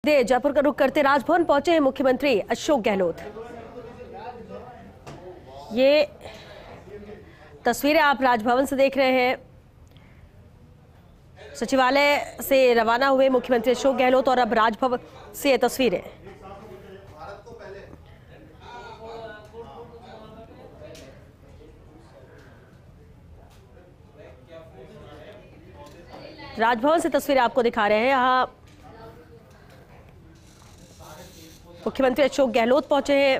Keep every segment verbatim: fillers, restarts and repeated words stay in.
दे जयपुर का रुख करते राजभवन पहुंचे हैं मुख्यमंत्री अशोक गहलोत। ये तस्वीरें आप राजभवन से देख रहे हैं। सचिवालय से रवाना हुए मुख्यमंत्री अशोक गहलोत और अब राजभवन से ये तस्वीरें। राजभवन से तस्वीरें आपको दिखा रहे हैं। यहाँ मुख्यमंत्री अशोक गहलोत पहुंचे हैं।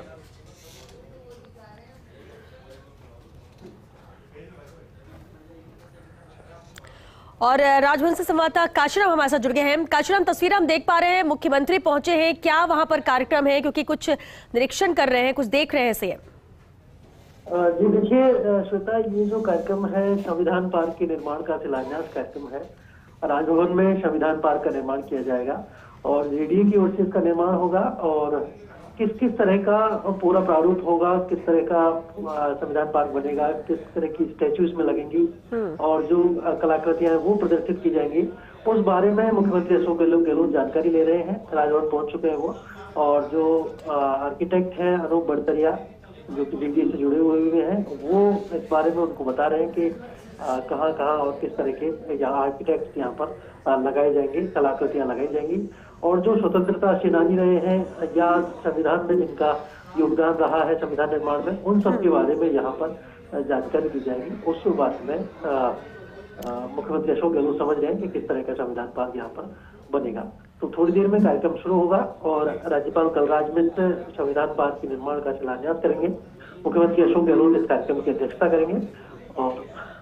और राजभवन से संवाददाता काशीराम हमारे साथ जुड़ गए हैं। काशीराम, तस्वीरें हम देख पा रहे हैं, मुख्यमंत्री पहुंचे हैं, क्या वहां पर कार्यक्रम है? क्योंकि कुछ निरीक्षण कर रहे हैं, कुछ देख रहे हैं सीएम। जी देखिए श्वेता, ये जो कार्यक्रम है संविधान पार्क के निर्माण का शिलान्यास कार्यक्रम है। राजभवन में संविधान पार्क का निर्माण किया जाएगा और जेडीए की ओर से इसका निर्माण होगा और किस किस तरह का पूरा प्रारूप होगा, किस तरह का संविधान पार्क बनेगा, किस तरह की स्टैच्यूज में लगेंगी और जो कलाकृतियां हैं वो प्रदर्शित की जाएंगी, उस बारे में मुख्यमंत्री अशोक गहलोत जानकारी ले रहे हैं। राजभवन पहुंच चुके हैं वो, और जो आर्किटेक्ट हैं अनूप बड़तरिया जो कि जेडीए से जुड़े हुए हुए हैं, वो इस बारे में उनको बता रहे हैं कि कहाँ कहाँ और किस तरह के यहाँ आर्किटेक्ट यहाँ पर लगाए जाएंगे, कलाकृतियां लगाई जाएंगी। और जो स्वतंत्रता सेनानी रहे हैं या संविधान में जिनका योगदान रहा है संविधान निर्माण में, उन सब के बारे में यहाँ पर जानकारी दी जाएगी। उस बात में मुख्यमंत्री अशोक गहलोत समझ रहे हैं कि किस तरह का संविधान पार्क यहाँ पर बनेगा। तो थोड़ी देर में कार्यक्रम शुरू होगा और राज्यपाल कलराज मिश्र संविधान पार्क के निर्माण का शिलान्यास करेंगे। मुख्यमंत्री अशोक गहलोत इस कार्यक्रम की अध्यक्षता करेंगे। और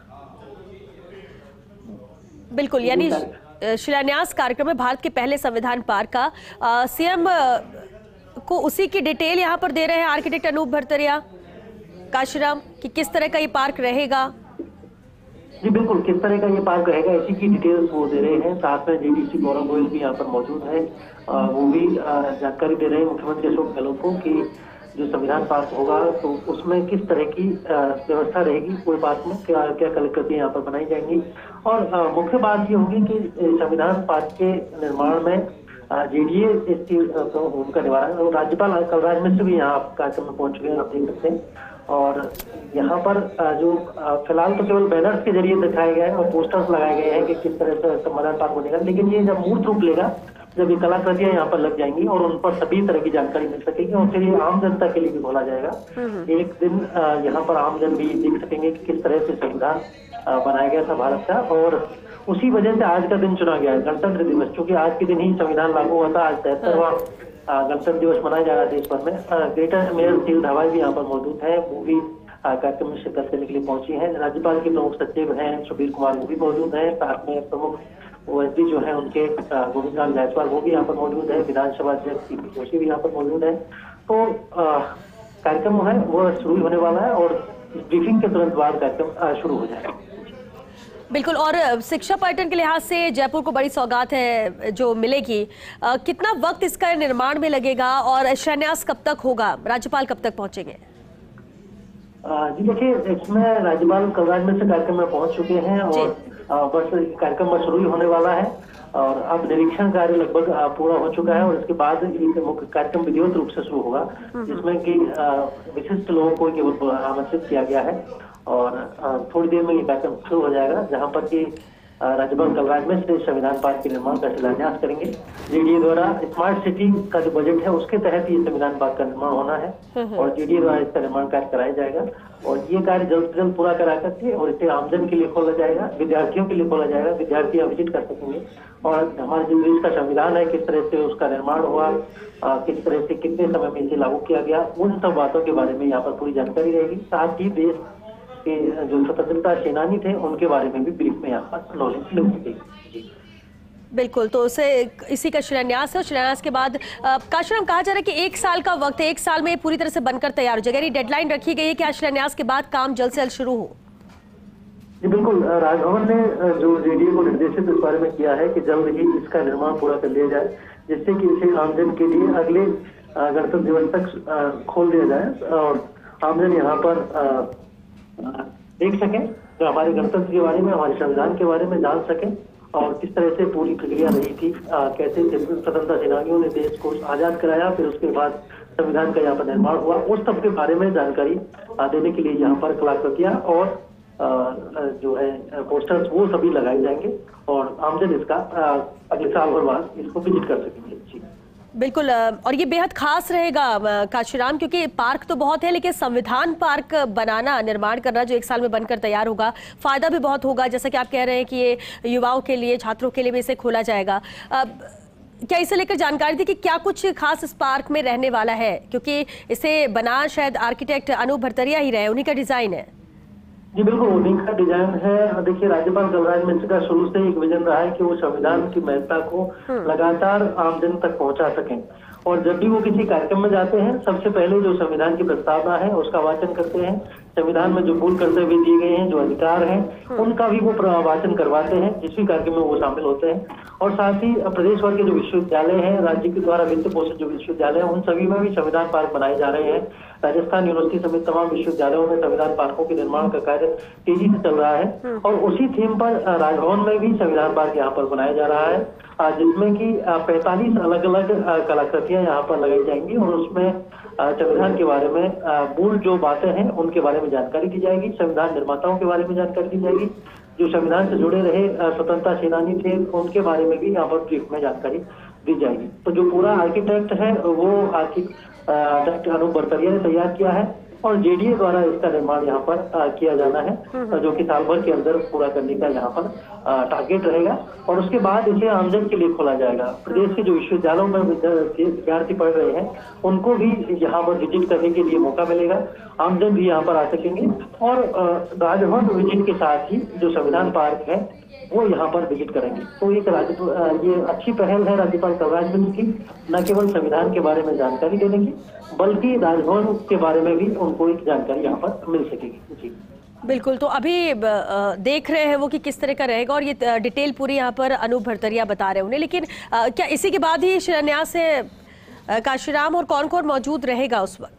बिल्कुल, यानी शिलान्यास कार्यक्रम में भारत के पहले संविधान पार्क का सीएम को उसी की डिटेल यहाँ पर दे रहे हैं आर्किटेक्ट अनूप भड़तरिया। काशीराम, कि किस तरह का ये पार्क रहेगा? जी बिल्कुल, किस तरह का ये पार्क रहेगा इसी की डिटेल्स वो दे रहे हैं। साथ में जेडीसी गौरव गोयल भी यहाँ पर मौजूद है, वो भी जानकारी दे रहे हैं मुख्यमंत्री अशोक गहलोत को कि जो संविधान पार्क होगा तो उसमें किस तरह की व्यवस्था रहेगी, पूरे पार्क में क्या क्या कलाकृतियां यहाँ पर बनाई जाएंगी। और मुख्य बात ये होगी कि संविधान पार्क के निर्माण में जेडीए इसकी भूमिका निभा रहा है। और राज्यपाल कलराज मिश्र भी यहाँ कार्यक्रम में पहुंच चुके हैं, आप देख सकते हैं। और यहाँ पर जो फिलहाल तो केवल बैनर्स के जरिए दिखाए गए हैं और पोस्टर्स लगाए गए हैं कि किस तरह से संविधान पार्क बनेगा, लेकिन ये जब मूर्त रूप लेगा, जब ये कलाकृतियां यहाँ पर लग जाएंगी और उन पर सभी तरह की जानकारी मिल सकेगी और फिर ये आम जनता के लिए भी खोला जाएगा। एक दिन यहाँ पर आम जन भी देख सकेंगे कि किस तरह से संविधान बनाया गया था भारत का। और उसी वजह से आज का दिन चुना गया है, गणतंत्र दिवस, क्योंकि आज के दिन ही संविधान लागू हुआ था। आज तिहत्तरवां गणतंत्र दिवस मनाया जा रहा है देश भर में। ग्रेटर मेयर शील धावाई भी यहाँ पर मौजूद है, वो भी कार्यक्रम में शिरकत करने के लिए पहुंची है। राज्यपाल के प्रमुख सचिव हैं सुबीर कुमार, वो भी मौजूद है। साथ में प्रमुख ओएसडी जो है उनके गोविंद राम जायसवाल, वो भी यहाँ पर मौजूद है। विधानसभा अध्यक्ष सीपी जोशी भी यहाँ पर मौजूद है। तो कार्यक्रम है वो शुरू होने वाला है और ब्रीफिंग के तुरंत बाद कार्यक्रम शुरू हो जाएगा। बिल्कुल, और शिक्षा पर्यटन के लिहाज से जयपुर को बड़ी सौगात है जो मिलेगी। आ, कितना वक्त इसका निर्माण में लगेगा और शिलान्यास कब तक होगा? राज्यपाल कब तक पहुंचेंगे? जी देखिए, इसमें राज्यपाल कलराज मिश्र कार्यक्रम में पहुंच चुके हैं और बस कार्यक्रम बस शुरू ही होने वाला है। और अब निरीक्षण कार्य लगभग पूरा हो चुका है और इसके बाद मुख्य कार्यक्रम विधिवत रूप से शुरू होगा, जिसमें कि विशिष्ट लोगों को केवल आमंत्रित किया गया है। और थोड़ी देर में ये कार्यक्रम शुरू हो जाएगा, जहां पर कि राज्यपाल कलराज मिश्र संविधान पार्क के निर्माण का शिलान्यास करेंगे। जेडीए द्वारा स्मार्ट सिटी का जो बजट है उसके तहत ये संविधान पार्क का निर्माण होना है और जेडीए द्वारा इसका निर्माण कार्य कराया जाएगा। और ये कार्य जल्द से जल्द पूरा करा करके और इसे आमजन के लिए खोला जाएगा, विद्यार्थियों के लिए खोला जाएगा। विद्यार्थी यहाँ विजिट कर सकेंगे और हमारे जो देश का संविधान है किस तरह से उसका निर्माण हुआ, किस तरह से कितने समय में इसे लागू किया गया, उन सब बातों के बारे में यहाँ पर पूरी जानकारी रहेगी। साथ ही देश के जो स्वतंत्रता सेनानी थे उनके बारे में भी ब्रीफ में यहाँ पर नॉलेज मिल सकेगी। बिल्कुल, तो उसे इसी का शिलान्यास है। शिलान्यास के बाद काशीराम, कहा जा रहा है कि एक साल का वक्त है, एक साल में पूरी तरह से बनकर तैयार हो जाएगा। यानी डेडलाइन रखी गई है कि आज शिलान्यास के बाद काम जल्द से जल्द शुरू हो। जी बिल्कुल, राजभवन ने जो जेडीए को निर्देशित इस बारे में किया है कि जल्द ही इसका निर्माण पूरा कर लिया जाए, जिससे कि इसे आमजन के लिए अगले गणतंत्र दिवस तक खोल दिया जाए और आमजन यहाँ पर देख सकें, जो हमारे गणतंत्र के बारे में, हमारे संविधान के बारे में जान सकें और किस तरह से पूरी प्रक्रिया रही थी, आ, कैसे स्वतंत्रता सेनानियों ने देश को आजाद कराया, फिर उसके बाद संविधान का यहाँ पर निर्माण हुआ, उस सब के बारे में जानकारी देने के लिए यहाँ पर कलाकृतियां और आ, जो है पोस्टर्स वो सभी लगाए जाएंगे और आमजन इसका आ, अगले साल भर बाद इसको विजिट कर सकेंगे। जी बिल्कुल, और ये बेहद खास रहेगा काशीराम, क्योंकि पार्क तो बहुत है लेकिन संविधान पार्क बनाना, निर्माण करना जो एक साल में बनकर तैयार होगा, फायदा भी बहुत होगा। जैसा कि आप कह रहे हैं कि ये युवाओं के लिए, छात्रों के लिए भी इसे खोला जाएगा। अब क्या इसे लेकर जानकारी थी कि क्या कुछ खास इस पार्क में रहने वाला है, क्योंकि इसे बना शायद आर्किटेक्ट अनूप भरतरिया ही रहे, उन्हीं का डिजाइन है? जी बिल्कुल, उन्हीं का डिजाइन है। देखिए, राज्यपाल कलराज मिश्र का शुरू से एक विजन रहा है कि वो संविधान की महत्ता को लगातार आमजन तक पहुंचा सकें, और जब भी वो किसी कार्यक्रम में जाते हैं सबसे पहले जो संविधान की प्रस्तावना है उसका वाचन करते हैं। संविधान में जो मूल कर्तव्य दिए गए हैं, जो अधिकार हैं, उनका भी वो वाचन करवाते हैं जिस भी कार्यक्रम में वो शामिल होते हैं। और साथ ही प्रदेश भर के जो विश्वविद्यालय हैं, राज्य के द्वारा वित्त पोषित जो विश्वविद्यालय हैं, उन सभी में भी संविधान पार्क बनाए जा रहे हैं। राजस्थान यूनिवर्सिटी समेत तमाम विश्वविद्यालयों में संविधान पार्कों के निर्माण का कार्य तेजी से चल रहा है, और उसी थीम पर राजभवन में भी संविधान पार्क यहाँ पर बनाया जा रहा है, जिसमें कि पैंतालीस अलग अलग कलाकृतियां यहाँ पर लगाई जाएंगी और उसमें संविधान के बारे में मूल जो बातें हैं उनके बारे में जानकारी दी जाएगी, संविधान निर्माताओं के बारे में जानकारी दी जाएगी, जो संविधान से जुड़े रहे स्वतंत्रता सेनानी थे उनके बारे में भी यहाँ पर ब्रीफ में जानकारी दी जाएगी। तो जो पूरा आर्किटेक्ट है वो आर्किटेक्ट अनूप भरतरिया ने तैयार किया है और जेडीए द्वारा इसका निर्माण यहाँ पर आ, किया जाना है, जो कि साल भर के अंदर पूरा करने का यहाँ पर टारगेट रहेगा, और उसके बाद इसे आमजन के लिए खोला जाएगा। प्रदेश के जो विश्वविद्यालयों में विद्यार्थी पढ़ रहे हैं उनको भी यहाँ पर विजिट करने के लिए मौका मिलेगा, आमजन भी यहाँ पर आ सकेंगे, और राजभवन विजिट के साथ ही जो संविधान पार्क है वो यहाँ पर विजिट करेंगे। तो एक राज्य ये अच्छी पहल है राज्यपाल कलराज मिश्र की, न केवल संविधान के बारे में जानकारी देने की बल्कि राजभवन के बारे में भी उनको एक जानकारी यहाँ पर मिल सकेगी। जी बिल्कुल, तो अभी देख रहे हैं वो कि किस तरह का रहेगा, और ये डिटेल पूरी यहाँ पर अनूप भरतरिया बता रहे उन्हें। लेकिन क्या इसी के बाद ही शिलान्यास है काशीराम, और कौन कौन मौजूद रहेगा उस वक्त?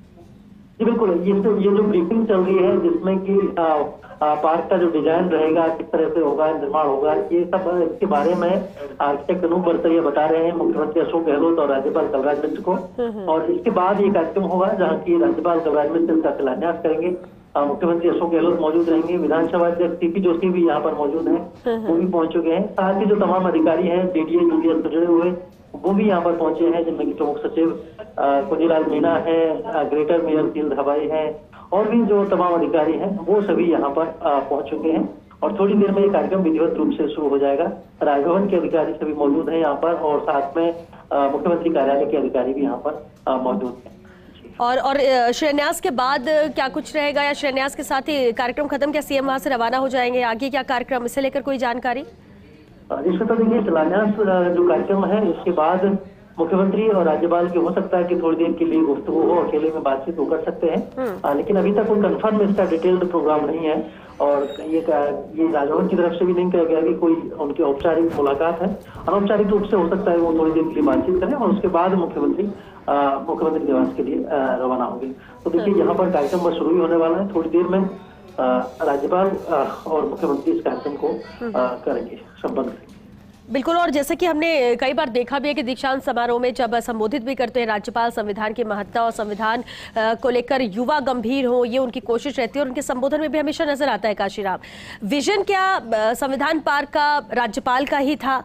जी बिल्कुल, ये तो ये जो ब्रीफिंग चल रही है जिसमें कि पार्क का जो डिजाइन रहेगा, किस तरह से होगा, निर्माण होगा, ये सब इसके बारे में आर्किटेक्ट अनूप भरतरिया बता रहे हैं मुख्यमंत्री अशोक गहलोत और राज्यपाल कलराज मिश्र को। और इसके बाद ये कार्यक्रम होगा जहाँ की राज्यपाल कलराज मिश्र इसका शिलान्यास करेंगे, मुख्यमंत्री अशोक गहलोत मौजूद रहेंगे, विधानसभा अध्यक्ष सीपी जोशी भी यहाँ पर मौजूद हैं, वो भी पहुंच चुके हैं। साथ ही जो तमाम अधिकारी हैं जेडीए यूडीएस से जुड़े हुए वो भी यहाँ पर पहुंचे हैं, जिनमें की प्रमुख सचिव कुंजीलाल मीणा है, ग्रेटर मेयर तील धबाई है, और भी जो तमाम अधिकारी हैं वो सभी यहाँ पर पहुंच चुके हैं। और थोड़ी देर में ये कार्यक्रम विधिवत रूप से शुरू हो जाएगा। राजभवन के अधिकारी सभी मौजूद हैं यहाँ पर, और साथ में मुख्यमंत्री कार्यालय के अधिकारी भी यहाँ पर मौजूद हैं। और और शिलान्यास के बाद क्या कुछ रहेगा, या शिलान्यास के साथ ही कार्यक्रम खत्म, क्या सीएम वहां से रवाना हो जाएंगे? आगे क्या कार्यक्रम, इसे लेकर कोई जानकारी? इसमें तो देखिए, शिलान्यास जो कार्यक्रम है इसके बाद मुख्यमंत्री और राज्यपाल की हो सकता है कि थोड़ी देर के लिए गुफ्तगू हो, अकेले में बातचीत वो कर सकते हैं, आ, लेकिन अभी तक कोई कंफर्म इसका डिटेल्ड प्रोग्राम नहीं है, और ये ये राजभवन की तरफ से भी नहीं कहा गया कि कोई उनकी औपचारिक मुलाकात है। अनौपचारिक रूप से हो सकता है वो थोड़ी देर के लिए बातचीत करें और उसके बाद मुख्यमंत्री मुख्यमंत्री निवास के लिए रवाना होंगे। तो देखिए, यहाँ पर कार्यक्रम बस शुरू ही होने वाला है, थोड़ी देर में राज्यपाल और मुख्यमंत्री इस कार्यक्रम को करेंगे, संपन्न करेंगे। बिल्कुल, और जैसे कि हमने कई बार देखा भी है कि दीक्षांत समारोह में जब संबोधित भी करते हैं राज्यपाल, संविधान की महत्ता और संविधान को लेकर युवा गंभीर हो, ये उनकी कोशिश रहती है, और उनके संबोधन में भी हमेशा नजर आता है। काशीराम, विजन क्या संविधान पार्क का राज्यपाल का ही था?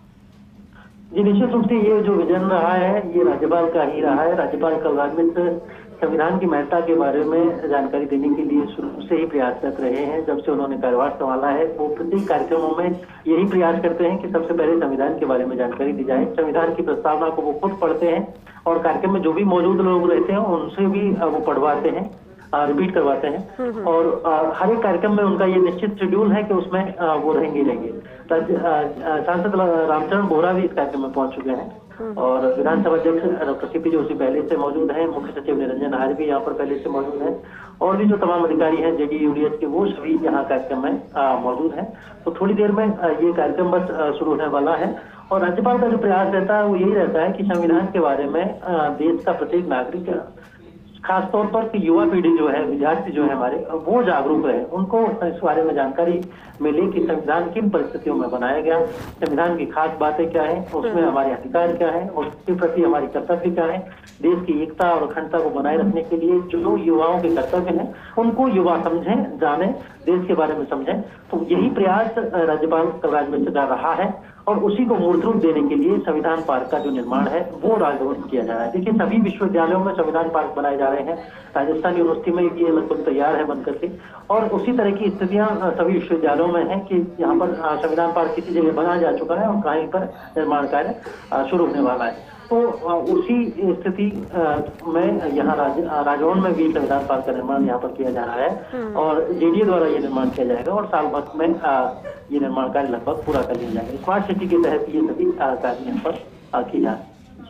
जी निश्चित रूप से ये जो विजन रहा है ये राज्यपाल का ही रहा है। राज्यपाल कलराज मिश्र संविधान की महत्ता के बारे में जानकारी देने के लिए शुरू से ही प्रयासरत रहे हैं। जब से उन्होंने कार्यभार संभाला है वो प्रत्येक कार्यक्रमों में यही प्रयास करते हैं कि सबसे पहले संविधान के बारे में जानकारी दी जाए। संविधान की प्रस्तावना को वो खुद पढ़ते हैं और कार्यक्रम में जो भी मौजूद लोग रहते हैं उनसे भी वो पढ़वाते हैं, रिपीट करवाते हैं, और हर एक कार्यक्रम में उनका ये निश्चित शेड्यूल है कि उसमें वो रहेंगे रहेंगे सांसद रामचरण बोहरा भी इस कार्यक्रम में पहुंच चुके हैं, और विधानसभा अध्यक्ष डॉक्टर सीपी जोशी पहले से मौजूद हैं, मुख्य सचिव निरंजन आर्य भी यहाँ पर पहले से मौजूद हैं, और भी जो तमाम अधिकारी हैं जेडी यूडीएस के वो सभी यहाँ कार्यक्रम में मौजूद हैं। तो थोड़ी देर में ये कार्यक्रम बस शुरू होने वाला है, और राज्यपाल का जो प्रयास रहता है वो यही रहता है कि संविधान के बारे में देश का प्रत्येक नागरिक खासतौर पर कि युवा पीढ़ी जो है, विद्यार्थी जो है हमारे, वो जागरूक रहे, उनको इस बारे में जानकारी मिले कि संविधान किन परिस्थितियों में बनाया गया, संविधान की खास बातें क्या है, उसमें हमारे अधिकार क्या है और उसके प्रति हमारी कर्तव्य क्या है। देश की एकता और अखंडता को बनाए रखने के लिए जो युवाओं के कर्तव्य हैं उनको युवा समझें, जाने, देश के बारे में समझें। तो यही प्रयास राज्यपाल कलराज मिश्र का रहा है और उसी को मूर्त रूप देने के लिए संविधान पार्क का जो निर्माण है वो राजभवन में किया जा रहा है। देखिए, सभी विश्वविद्यालयों में संविधान पार्क बनाए जा रहे हैं। राजस्थान यूनिवर्सिटी में ये लगभग तैयार है बनकर के, और उसी तरह की स्थितियां सभी विश्वविद्यालयों में है कि यहाँ पर संविधान पार्क किसी जगह बनाया जा चुका है और कहीं पर निर्माण कार्य शुरू होने वाला है। तो उसी स्थिति में यहाँ राज, राजभवन में भी संविधान पार्क का निर्माण यहाँ पर किया जा रहा है और जेडीए द्वारा ये निर्माण किया जाएगा और साल भर में ये निर्माण कार्य लगभग पूरा कर लिया जाएगा। स्मार्ट सिटी के तहत ये सभी कार्य यहाँ पर किए जा रहे हैं।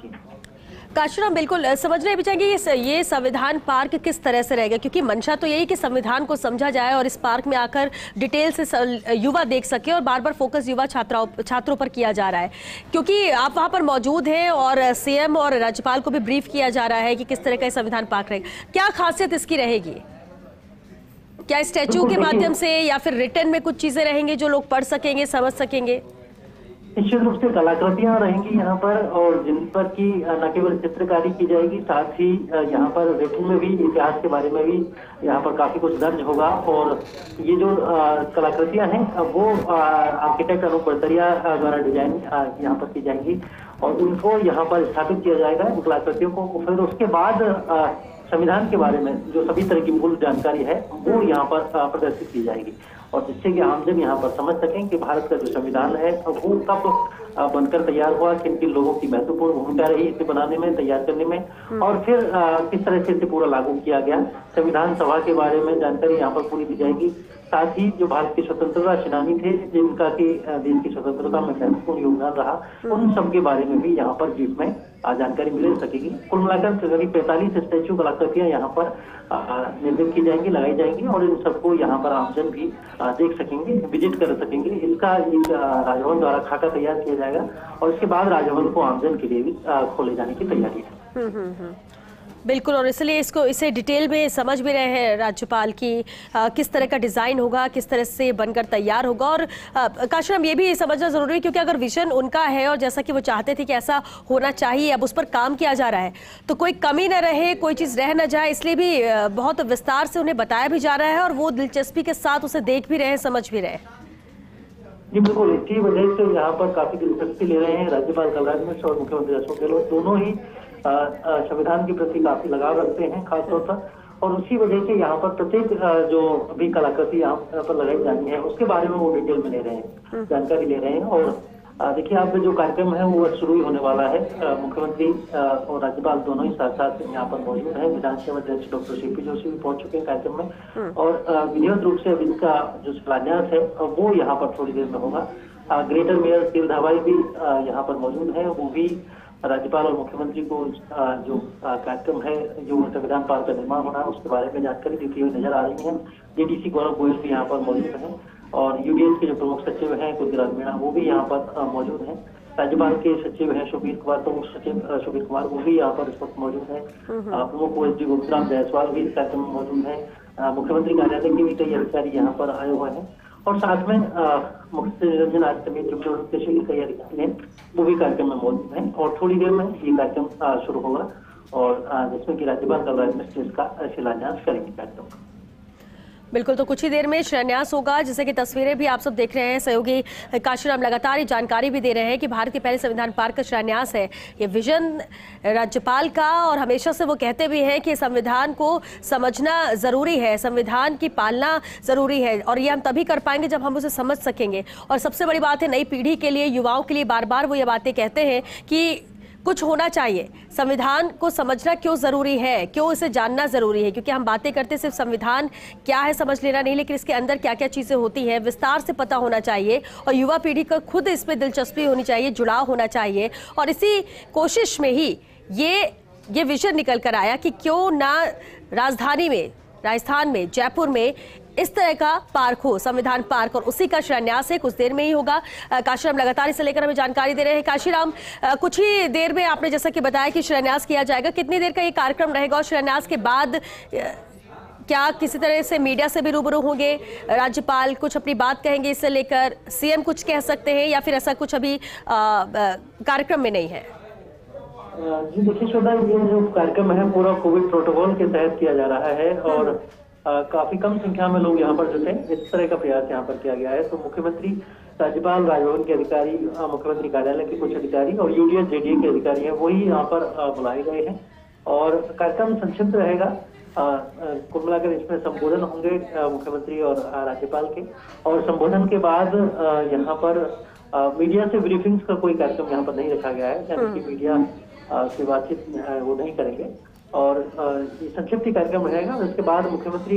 काशीराम, बिल्कुल समझना भी चाहिए ये ये संविधान पार्क किस तरह से रहेगा, क्योंकि मंशा तो यही कि संविधान को समझा जाए और इस पार्क में आकर डिटेल से युवा देख सके, और बार बार फोकस युवा छात्राओं छात्रों पर किया जा रहा है। क्योंकि आप वहां पर मौजूद हैं और सीएम और राज्यपाल को भी ब्रीफ किया जा रहा है कि किस तरह का संविधान पार्क रहेगा, क्या खासियत इसकी रहेगी? क्या स्टैचू के माध्यम से या फिर रिटर्न में कुछ चीजें रहेंगी जो लोग पढ़ सकेंगे, समझ सकेंगे? निश्चित रूप से कलाकृतियां रहेंगी यहाँ पर, और जिन पर की न केवल चित्रकारी की जाएगी, साथ ही यहाँ पर रिटर्न में भी इतिहास के बारे में भी यहाँ पर काफी कुछ दर्ज होगा। और ये जो कलाकृतियां हैं वो आर्किटेक्ट अनूप बड़तरिया द्वारा डिजाइन यहाँ पर की जाएंगी और उनको यहाँ पर स्थापित किया जाएगा, इन कलाकृतियों को। फिर उसके बाद संविधान के बारे में जो सभी तरह की मूल जानकारी है वो यहाँ पर प्रदर्शित की जाएगी, और जिससे कि आमजन यहाँ पर समझ सकें कि भारत का जो संविधान है वो कब बनकर तैयार हुआ, किन किन लोगों की महत्वपूर्ण भूमिका रही इसे बनाने में, तैयार करने में, और फिर किस तरह से इसे पूरा लागू किया गया। संविधान सभा के बारे में जानकारी यहाँ पर पूरी दी जाएगी। साथ ही जो भारत के स्वतंत्रता सेनानी थे जिनका कि देश की स्वतंत्रता में महत्वपूर्ण योगदान रहा, उन सब के बारे में भी यहाँ पर ब्रीफ में जानकारी मिल सकेगी। कुल मिलाकर करीब पैंतालीस स्टैचू कलाकृतियां यहाँ पर निर्मित की जाएंगी, लगाई जाएंगी, और इन सबको यहाँ पर आमजन भी देख सकेंगे, विजिट कर सकेंगे। इसका एक राजभवन द्वारा खाका तैयार किया जाएगा और इसके बाद राजभवन को आमजन के लिए भी खोले जाने की तैयारी है। बिल्कुल, और इसलिए इसको इसे डिटेल में समझ भी रहे हैं राज्यपाल की आ, किस तरह का डिज़ाइन होगा, किस तरह से बनकर तैयार होगा। और काशीराम, ये भी समझना ज़रूरी है क्योंकि अगर विजन उनका है और जैसा कि वो चाहते थे कि ऐसा होना चाहिए, अब उस पर काम किया जा रहा है तो कोई कमी न रहे, कोई चीज़ रह न जाए, इसलिए भी बहुत विस्तार से उन्हें बताया भी जा रहा है और वो दिलचस्पी के साथ उसे देख भी रहे हैं, समझ भी रहे हैं। जी बिल्कुल, इसी वजह से यहाँ पर काफी दिलचस्पी ले रहे हैं राज्यपाल कलराज मिश्र और मुख्यमंत्री अशोक गहलोत। दोनों ही संविधान के प्रति काफी लगाव रखते हैं खासतौर पर, और उसी वजह से यहाँ पर प्रत्येक जो भी कलाकृति यहाँ पर लगाई जानी है उसके बारे में वो डिटेल में ले रहे हैं, जानकारी ले रहे हैं। और देखिए, आप जो कार्यक्रम है वो शुरू ही होने वाला है। मुख्यमंत्री और राज्यपाल दोनों ही साथ साथ यहाँ पर मौजूद हैं। विधानसभा अध्यक्ष डॉक्टर सीपी जोशी भी पहुंच चुके हैं कार्यक्रम में, और विधिवत रूप से अब इसका जो शिलान्यास है वो यहाँ पर थोड़ी देर में होगा। ग्रेटर मेयर सील धावाई भी यहाँ पर मौजूद है, वो भी राज्यपाल और मुख्यमंत्री को जो कार्यक्रम है, जो संविधान पार्क का निर्माण होना है उसके बारे में जानकारी देती हुई नजर आ रही है। डीडीसी गौरव गोयल भी यहाँ पर मौजूद हैं, और यूडीएस के जो प्रमुख सचिव हैं कुलदीप मीणा वो भी यहाँ पर मौजूद हैं। राज्यपाल के सचिव हैं शोभीर कुमार, प्रमुख सचिव शोभीर कुमार वो भी यहाँ पर इस वक्त मौजूद हैं। प्रमुख ओएसडी गोविंदराम जायसवाल भी इस कार्यक्रम में मौजूद हैं। मुख्यमंत्री कार्यालय के भी कई अधिकारी यहाँ पर आए हुए हैं, और साथ में मुख्य निरंजन आज समेत जो कृषि कई अधिकारी हैं वो भी कार्यक्रम में मौजूद हैं। और थोड़ी देर में ये कार्यक्रम शुरू होगा, और जिसमें कि राज्यपाल कलराज मिश्र इसका शिलान्यास करेंगे कार्यक्रम। बिल्कुल, तो कुछ ही देर में शिलान्यास होगा, जैसे कि तस्वीरें भी आप सब देख रहे हैं। सहयोगी काशीराम लगातार ये जानकारी भी दे रहे हैं कि भारत के पहले संविधान पार्क का शिलान्यास है। ये विजन राज्यपाल का, और हमेशा से वो कहते भी हैं कि संविधान को समझना ज़रूरी है, संविधान की पालना ज़रूरी है, और ये हम तभी कर पाएंगे जब हम उसे समझ सकेंगे। और सबसे बड़ी बात है, नई पीढ़ी के लिए, युवाओं के लिए बार बार वो ये बातें कहते हैं कि कुछ होना चाहिए। संविधान को समझना क्यों ज़रूरी है, क्यों इसे जानना ज़रूरी है, क्योंकि हम बातें करते सिर्फ संविधान क्या है समझ लेना नहीं, लेकिन इसके अंदर क्या क्या चीज़ें होती हैं विस्तार से पता होना चाहिए, और युवा पीढ़ी को खुद इसमें दिलचस्पी होनी चाहिए, जुड़ाव होना चाहिए। और इसी कोशिश में ही ये ये विजन निकल कर आया कि क्यों ना राजधानी में, राजस्थान में, जयपुर में इस तरह का पार्क हो, संविधान पार्क, और उसी का शिलान्यास है, कुछ देर में ही होगा। काशीराम लगातार इसे लेकर हमें जानकारी दे रहे हैं। काशीराम, कुछ ही देर में आपने जैसा कि बताया कि शिलान्यास किया जाएगा, कितनी देर का ये कार्यक्रम रहेगा और शिलान्यास के बाद क्या किसी तरह से मीडिया से भी रूबरू होंगे? राज्यपाल कुछ अपनी बात कहेंगे इससे लेकर, सीएम कुछ कह सकते हैं, या फिर ऐसा कुछ अभी कार्यक्रम में नहीं है? जी देखिए श्रद्धा, ये जो कार्यक्रम है पूरा कोविड प्रोटोकॉल के तहत किया जा रहा है और आ, काफी कम संख्या में लोग यहाँ पर जुटे, इस तरह का प्रयास यहाँ पर किया गया है। तो मुख्यमंत्री, राज्यपाल, राजभवन के अधिकारी, मुख्यमंत्री कार्यालय के कुछ अधिकारी और यूडीएच जेडीए के अधिकारी हैं, वही यहाँ पर बुलाए गए हैं और कार्यक्रम संक्षिप्त रहेगा। कुल मिलाकर इसमें संबोधन होंगे मुख्यमंत्री और राज्यपाल के, और संबोधन के बाद यहाँ पर मीडिया से ब्रीफिंग्स का कोई कार्यक्रम यहाँ पर नहीं रखा गया है, यानी कि मीडिया से बातचीत वो नहीं करेंगे और संक्षिप्त कार्यक्रम रहेगा। उसके बाद मुख्यमंत्री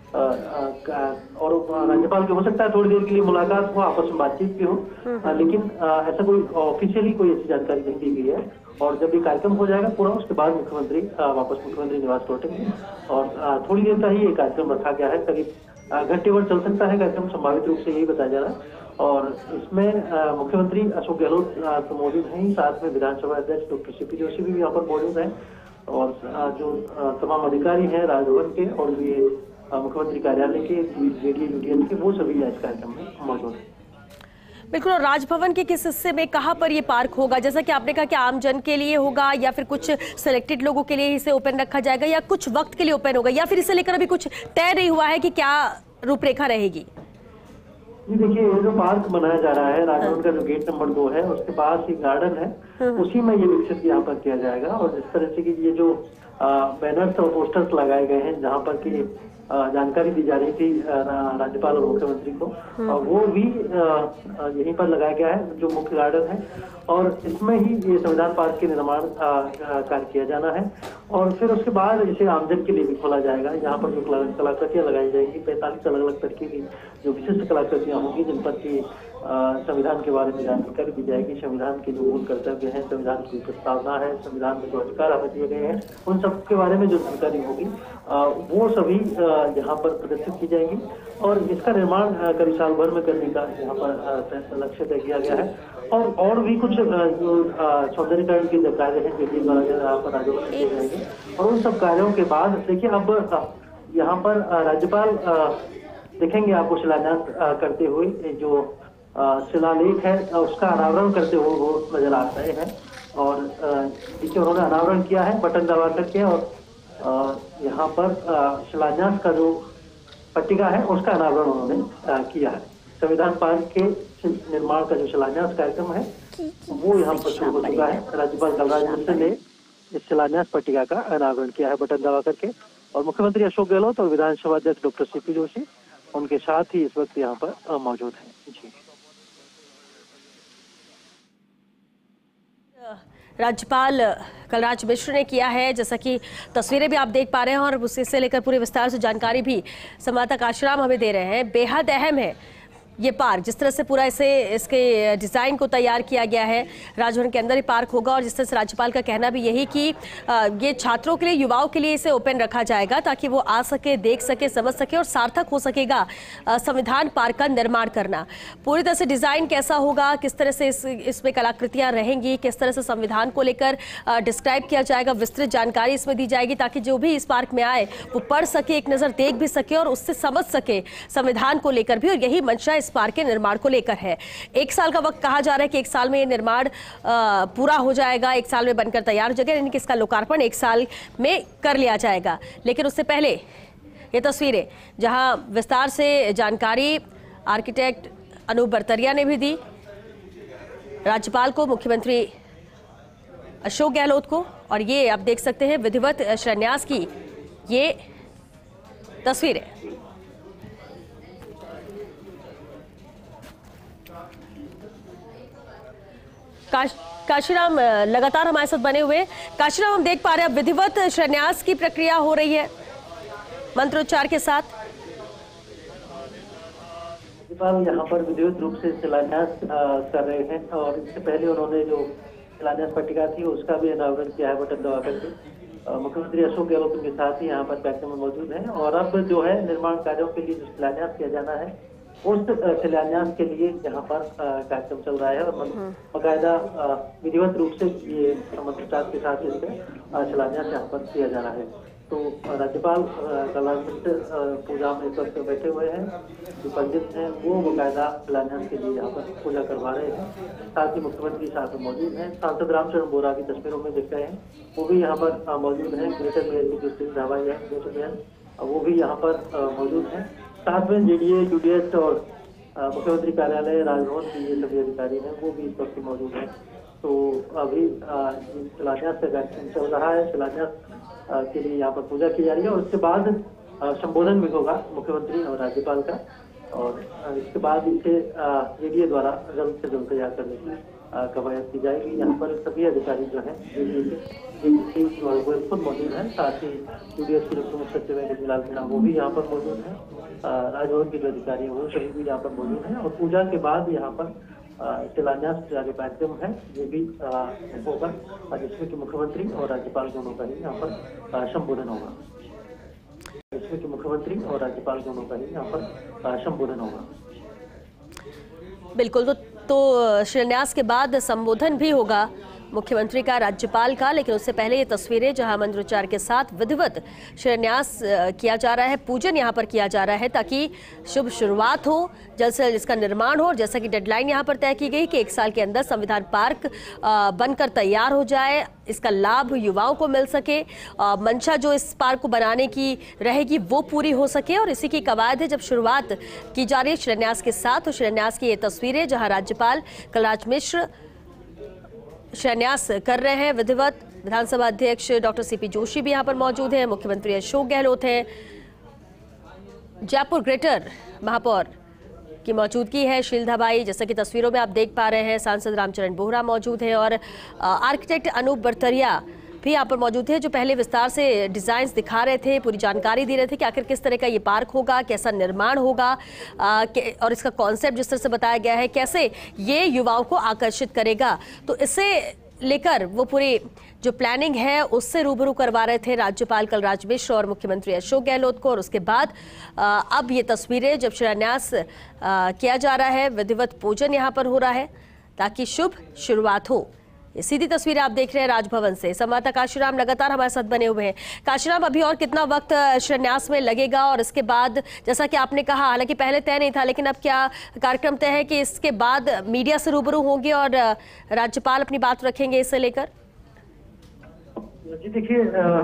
और राज्यपाल की हो सकता है थोड़ी देर के लिए मुलाकात हो, आपस में बातचीत भी हो, लेकिन ऐसा कोई ऑफिशियली कोई ऐसी जानकारी नहीं दी गई है। और जब ये कार्यक्रम हो जाएगा पूरा, उसके बाद मुख्यमंत्री वापस मुख्यमंत्री निवास लौटेंगे और थोड़ी देर का ही ये कार्यक्रम रखा गया है, करीब घंटे भर चल सकता है कार्यक्रम, संभावित रूप से यही बताया जा रहा है। और इसमें मुख्यमंत्री अशोक गहलोत तो मौजूद हैं, साथ में विधानसभा अध्यक्ष डॉक्टर सीपी जोशी भी यहाँ पर मौजूद हैं और जो तमाम अधिकारी हैं राजभवन के और ये मुख्यमंत्री कार्यालय के, जेडीए यूडीएच के, वो सभी इस कार्यक्रम में मौजूद हैं। बिल्कुल। और राजभवन के किस हिस्से में, कहाँ पर ये पार्क होगा? जैसा कि आपने कहा कि आम जन के लिए होगा या फिर कुछ सिलेक्टेड लोगों के लिए इसे ओपन रखा जाएगा, या कुछ वक्त के लिए ओपन होगा, या फिर इसे लेकर अभी कुछ तय नहीं हुआ है कि क्या रूपरेखा रहेगी? जी देखिए, ये जो पार्क बनाया जा रहा है राजभवन का जो गेट नंबर दो है, उसके पास एक गार्डन है, उसी में ये विकसित यहाँ पर किया जाएगा। और जिस तरह से कि ये जो बैनर्स और पोस्टर्स लगाए गए हैं जहाँ पर की जानकारी दी जा रही थी राज्यपाल और मुख्यमंत्री को, और वो भी यहीं पर लगाया गया है जो मुख्य गार्डन है, और इसमें ही ये संविधान पार्क के निर्माण कार्य किया जाना है। और फिर उसके बाद इसे आमजन के लिए भी खोला जाएगा, यहाँ पर जो कलाकृतियां लगाई जाएंगी, पैंतालीस अलग अलग तरीके की जो विशिष्ट कलाकृतियां होंगी, जिन पर की संविधान के बारे में जानकारी दी जाएगी, संविधान के जो मूल कर्तव्य हैं, संविधान की प्रस्तावना है, संविधान में जो अधिकार हमें दिए गए हैं, उन सब के बारे में जो जानकारी होगी वो सभी यहाँ पर प्रदर्शित की जाएगी। और इसका निर्माण करीब साल भर में करने का यहाँ पर लक्ष्य तय किया गया है। और और भी कुछ जो सौंदर्यीकरण के जो कार्य हैं जेडीए द्वारा यहाँ पर राजभवन किए जाएंगे, और उन सब कार्यों के बाद देखिए अब यहाँ पर राज्यपाल देखेंगे आपको शिलान्यास करते हुए, जो शिलालेख है उसका अनावरण करते हुए वो नजर आ रहे हैं। और देखिए उन्होंने अनावरण किया है बटन दबा करके, और यहाँ पर शिलान्यास का जो पट्टिका है उसका अनावरण उन्होंने किया है। संविधान पार्क के निर्माण का जो शिलान्यास कार्यक्रम है वो यहाँ पर शुरू हो चुका है। राज्यपाल कलराज मिश्र ने इस शिलान्यास पट्टिका का अनावरण किया है बटन दबा करके, और मुख्यमंत्री अशोक गहलोत और विधानसभा अध्यक्ष डॉक्टर सीपी जोशी उनके साथ ही इस वक्त यहाँ पर मौजूद हैं। जी, राज्यपाल कलराज मिश्र ने किया है, जैसा कि तस्वीरें भी आप देख पा रहे हैं, और उससे लेकर पूरे विस्तार से जानकारी भी संवाददाता काशीराम हमें दे रहे हैं। बेहद अहम है ये पार्क, जिस तरह से पूरा इसे इसके डिज़ाइन को तैयार किया गया है, राजभवन के अंदर ही पार्क होगा। और जिस तरह से राज्यपाल का कहना भी यही कि ये छात्रों के लिए, युवाओं के लिए इसे ओपन रखा जाएगा, ताकि वो आ सके, देख सके, समझ सके, और सार्थक हो सकेगा संविधान पार्क का निर्माण करना। पूरी तरह से डिज़ाइन कैसा होगा, किस तरह से इस इसमें कलाकृतियाँ रहेंगी, किस तरह से संविधान को लेकर डिस्क्राइब किया जाएगा, विस्तृत जानकारी इसमें दी जाएगी, ताकि जो भी इस पार्क में आए वो पढ़ सके, एक नज़र देख भी सके और उससे समझ सके संविधान को लेकर भी। और यही मंशा पार्क के निर्माण को लेकर है। एक साल का वक्त कहा जा रहा है कि एक साल में ये निर्माण पूरा हो जाएगा, एक साल में बनकर तैयार हो जाएगा, यानी कि इसका लोकार्पण एक साल में कर लिया जाएगा। लेकिन उससे पहले ये तस्वीरें, जहां विस्तार से जानकारी आर्किटेक्ट अनूप बरतरिया ने भी दी राज्यपाल को, मुख्यमंत्री अशोक गहलोत को, और ये आप देख सकते हैं विधिवत शिलान्यास की ये तस्वीरें। काश, काशीराम लगातार हमारे साथ बने हुए। काशीराम, हम देख पा रहे हैं विधिवत शिलान्यास की प्रक्रिया हो रही है मंत्रोच्चार के साथ। राज्यपाल यहाँ पर विधिवत रूप से शिलान्यास कर रहे हैं, और इससे पहले उन्होंने जो शिलान्यास पट्टिका थी उसका भी अनावरण किया है बटन दबा करके। मुख्यमंत्री अशोक गहलोत उनके साथ ही यहाँ पर कार्यक्रम में मौजूद हैं। और अब जो है निर्माण कार्यों के लिए जो शिलान्यास किया जाना है उस शिलान्यास के लिए यहाँ पर कार्यक्रम चल रहा है और बाकायदा विधिवत रूप से ये मंत्रोच्चार के साथ इसका शिलान्यास यहाँ पर किया जा रहा है। तो राज्यपाल कलराज मिश्र पूजा में इस वक्त बैठे हुए हैं, जो पंडित हैं वो बाकायदा शिलान्यास के लिए यहाँ पर पूजा करवा रहे हैं। साथ ही मुख्यमंत्री साथ में मौजूद हैं, सांसद रामचरण बोरा की तस्वीरों में दिख रहे हैं, वो भी यहाँ पर मौजूद हैं। ग्रेटर मेयर की जो सिंह धावाई है ग्रेटर मेयर वो भी यहाँ पर मौजूद हैं। साथ में जेडीए, यूडीएस और मुख्यमंत्री कार्यालय, राजभवन के ये सभी अधिकारी हैं वो भी इस वक्त मौजूद हैं। तो अभी शिलान्यास का कार्यक्रम चल रहा है, शिलान्यास के लिए यहाँ पर पूजा की जा रही है और उसके बाद संबोधन भी होगा मुख्यमंत्री और राज्यपाल का। और इसके बाद इसे जेडीए द्वारा जल्द से जल्द तैयार करने की कवायद की जाएगी। यहाँ पर सभी अधिकारी जो हैं वो खुद मौजूद हैं, साथ ही यूडीएस के प्रमुख सचिव है लाल मीणा वो भी यहाँ पर मौजूद हैं, राजभवन के जो अधिकारी हैं वो सभी भी यहाँ पर मौजूद हैं। और पूजा के बाद यहाँ पर शिलान्यास जो कार्यक्रम है ये भी होगा, जिसमें कि मुख्यमंत्री और राज्यपाल दोनों का ही यहाँ पर संबोधन होगा जिसमें कि मुख्यमंत्री और राज्यपाल दोनों का ही यहाँ पर संबोधन होगा। बिल्कुल, तो तो शिलान्यास के बाद संबोधन भी होगा मुख्यमंत्री का, राज्यपाल का, लेकिन उससे पहले ये तस्वीरें जहां मंत्रोच्चार के साथ विधिवत शिलान्यास किया जा रहा है, पूजन यहां पर किया जा रहा है ताकि शुभ शुरुआत हो, जल्द से जल्द इसका निर्माण हो। और जैसा कि डेडलाइन यहां पर तय की गई कि एक साल के अंदर संविधान पार्क बनकर तैयार हो जाए, इसका लाभ युवाओं को मिल सके, मंशा जो इस पार्क को बनाने की रहेगी वो पूरी हो सके। और इसी की कवायद है जब शुरुआत की जा रही है शिलान्यास के साथ। तो शिलान्यास की ये तस्वीरें जहाँ राज्यपाल कलराज मिश्र शिलान्यास कर रहे हैं विधिवत, विधानसभा अध्यक्ष डॉक्टर सीपी जोशी भी यहां पर मौजूद हैं, मुख्यमंत्री अशोक गहलोत हैं, जयपुर ग्रेटर महापौर की मौजूदगी है शील धाबाई, जैसा कि तस्वीरों में आप देख पा रहे हैं, सांसद रामचरण बोहरा मौजूद हैं और आर्किटेक्ट अनूप बरतरिया भी यहाँ पर मौजूद है, जो पहले विस्तार से डिजाइन्स दिखा रहे थे, पूरी जानकारी दे रहे थे कि आखिर किस तरह का ये पार्क होगा, कैसा निर्माण होगा आ, और इसका कॉन्सेप्ट जिस तरह से बताया गया है कैसे ये युवाओं को आकर्षित करेगा। तो इससे लेकर वो पूरी जो प्लानिंग है उससे रूबरू करवा रहे थे राज्यपाल कलराज मिश्र और मुख्यमंत्री अशोक गहलोत को। और उसके बाद आ, अब ये तस्वीरें जब शिलान्यास किया जा रहा है, विधिवत पूजन यहाँ पर हो रहा है ताकि शुभ शुरुआत हो। ये सीधी तस्वीरें आप देख रहे हैं राजभवन से। संवाददाता काशीराम लगातार हमारे साथ बने हुए हैं। काशीराम, अभी और कितना वक्त शिलान्यास में लगेगा और इसके बाद, जैसा कि आपने कहा, हालांकि पहले तय नहीं था, लेकिन अब क्या कार्यक्रम तय है कि इसके बाद मीडिया से रूबरू होंगे और राज्यपाल अपनी बात रखेंगे इससे लेकर? जी देखिए,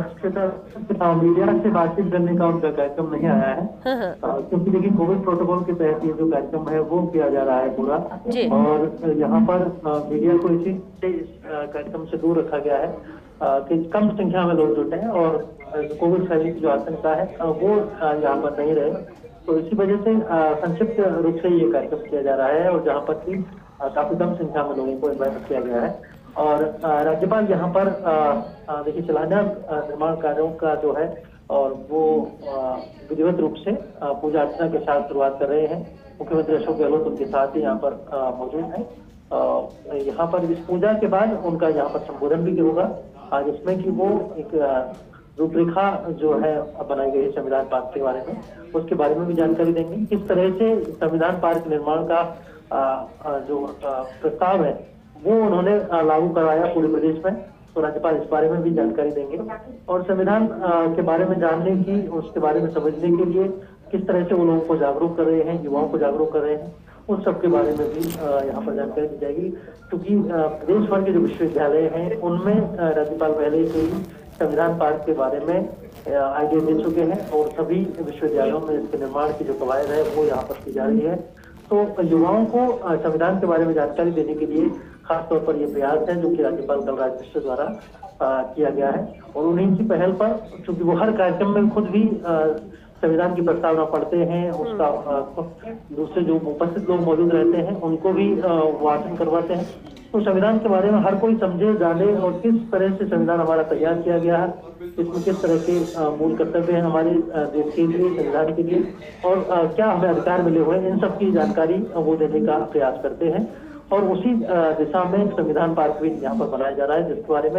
मीडिया से बातचीत करने का उनका कार्यक्रम नहीं आया है, क्योंकि देखिए कोविड प्रोटोकॉल के तहत ये जो कार्यक्रम है वो किया जा रहा है पूरा, और यहाँ पर मीडिया को इसी कार्यक्रम से दूर रखा गया है कि कम संख्या में लोग जुटे हैं और कोविड फैलने की जो आशंका है वो यहाँ पर नहीं रहे। तो इसी वजह से संक्षिप्त रूप से ये कार्यक्रम किया जा रहा है और जहाँ पर भी काफी कम संख्या में लोगों को इन्वाइट किया गया है। और राज्यपाल यहाँ पर देखिए शिलान्यास निर्माण कार्यों का जो है और वो विधिवत रूप से पूजा अर्चना के साथ शुरुआत कर रहे हैं। मुख्यमंत्री अशोक गहलोत उनके साथ ही यहाँ पर मौजूद हैं। यहाँ पर इस पूजा के बाद उनका यहाँ पर संबोधन भी होगा, जिसमें कि वो एक रूपरेखा जो है बनाई गई है संविधान पार्क के बारे में, उसके बारे में भी जानकारी देंगे। किस तरह से संविधान पार्क निर्माण का जो प्रस्ताव है वो उन्होंने लागू करवाया पूरे प्रदेश में, तो राज्यपाल इस बारे में भी जानकारी देंगे। और संविधान के बारे में जानने की, उसके बारे में समझने के लिए किस तरह से वो लोगों को जागरूक कर रहे हैं, युवाओं को जागरूक कर रहे हैं, उन सब के बारे में भी यहाँ पर जानकारी दी जाएगी। क्योंकि प्रदेश भर के जो विश्वविद्यालय हैं उनमें राज्यपाल पहले से ही संविधान पार्क के बारे में आइडिया दे चुके हैं और सभी विश्वविद्यालयों में इसके निर्माण की जो कवायद है वो यहाँ पर की जा रही है। तो युवाओं को संविधान के बारे में जानकारी देने के लिए खास तौर पर ये प्रयास है जो कि राज्यपाल कलराज मिश्र द्वारा किया गया है। और उन्हीं की पहल पर, चूंकि वो हर कार्यक्रम में खुद भी संविधान की प्रस्तावना पढ़ते हैं, उसका दूसरे जो उपस्थित लोग मौजूद रहते हैं उनको भी वाचन करवाते हैं। तो संविधान के बारे में हर कोई समझे, जाने और किस तरह से संविधान हमारा तैयार किया गया है, इसमें किस तरह के मूल कर्तव्य हैं हमारे देश के लिए, संविधान के लिए, और क्या हमें अधिकार मिले हुए हैं, इन सब की जानकारी वो देने का प्रयास करते हैं। और उसी दिशा में संविधान पार्क भी यहाँ पर बनाया जा रहा है, जिसके बारे में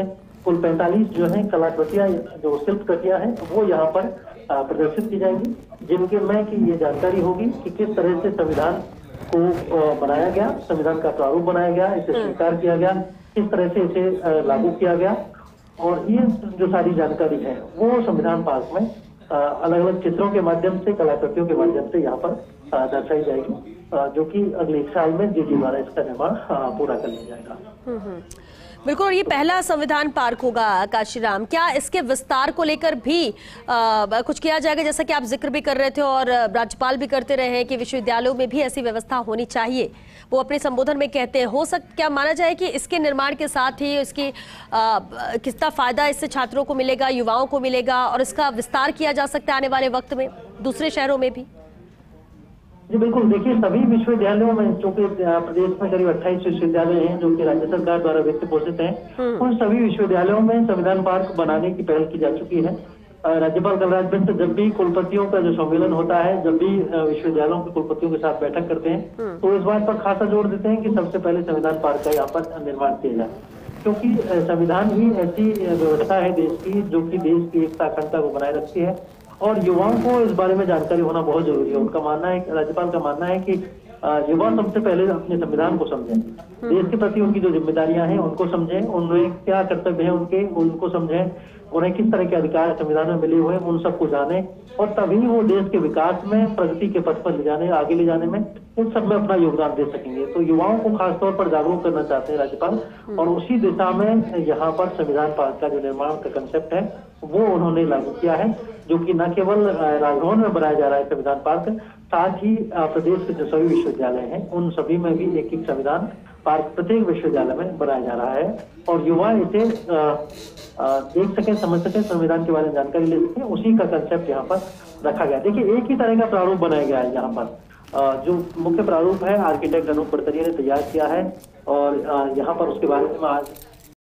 कुल पैंतालीस जो है कलाकृतियां, जो शिल्प कृतियां हैं, वो यहाँ पर आ, प्रदर्शित की जाएंगी, जिनके में कि ये जानकारी होगी कि किस तरह से संविधान को आ, बनाया गया, संविधान का प्रारूप बनाया गया, इसे स्वीकार किया गया, किस तरह से इसे आ, लागू किया गया। और ये जो सारी जानकारी है वो संविधान पार्क में अलग अलग चित्रों के माध्यम से, कलाकृतियों के माध्यम से यहाँ पर दर्शाई जाएगी, जो कि अगले एक साल में जीडी द्वारा इसका निर्माण पूरा कर लिया जाएगा। बिल्कुल, और ये पहला संविधान पार्क होगा काशीराम। क्या इसके विस्तार को लेकर भी आ, कुछ किया जाएगा, जैसा कि आप जिक्र भी कर रहे थे और राज्यपाल भी करते रहे हैं कि विश्वविद्यालयों में भी ऐसी व्यवस्था होनी चाहिए, वो अपने संबोधन में कहते हैं। हो सक क्या माना जाए कि इसके निर्माण के साथ ही इसकी कितना फायदा इससे छात्रों को मिलेगा, युवाओं को मिलेगा, और इसका विस्तार किया जा सकता है आने वाले वक्त में दूसरे शहरों में भी? जी बिल्कुल, देखिए सभी विश्वविद्यालयों में, चूंकि प्रदेश में करीब अट्ठाईस विश्वविद्यालय हैं जो कि राज्य सरकार द्वारा वित्त पोषित हैं, उन सभी विश्वविद्यालयों में संविधान पार्क बनाने की पहल की जा चुकी है। राज्यपाल कलराज मिश्र जब भी कुलपतियों का जो सम्मेलन होता है, जब भी विश्वविद्यालयों के कुलपतियों के साथ बैठक करते हैं, तो इस बात पर खासा जोर देते हैं कि सबसे पहले संविधान पार्क का यहाँ पर निर्माण किया जाए, क्योंकि संविधान ही ऐसी व्यवस्था है देश की जो कि देश की एकता अखंडता को बनाए रखती है, और युवाओं को इस बारे में जानकारी होना बहुत जरूरी है। उनका मानना है, राज्यपाल का मानना है कि युवा सबसे पहले अपने संविधान को समझें, देश के प्रति उनकी जो जिम्मेदारियां हैं उनको समझें, उन्हें क्या कर्तव्य है उनके, उनको समझें, उन्हें किस तरह के अधिकार संविधान में मिले हुए हैं उन सबको जाने, और तभी वो देश के विकास में, प्रगति के पथ पर ले जाने, आगे ले जाने में, इन सब में अपना योगदान दे सकेंगे। तो युवाओं को खासतौर पर जागरूक करना चाहते हैं राज्यपाल, और उसी दिशा में यहाँ पर संविधान पार्क का जो निर्माण का कंसेप्ट है वो उन्होंने लागू किया है, जो कि न केवल राजभवन में बनाया जा रहा है संविधान पार्क, साथ ही प्रदेश के जो सभी विश्वविद्यालय हैं उन सभी में भी एक एक संविधान पार्क प्रत्येक विश्वविद्यालय में बनाया जा रहा है, और युवा इसे देख सकें, समझ सकें, संविधान के बारे में जानकारी ले सकें, उसी का कंसेप्ट यहाँ पर रखा गया। देखिए एक ही तरह का प्रारूप बनाया गया है यहाँ पर, जो मुख्य प्रारूप है आर्किटेक्ट अनूप बड़तरिया ने तैयार किया है, और यहाँ पर उसके बारे में आज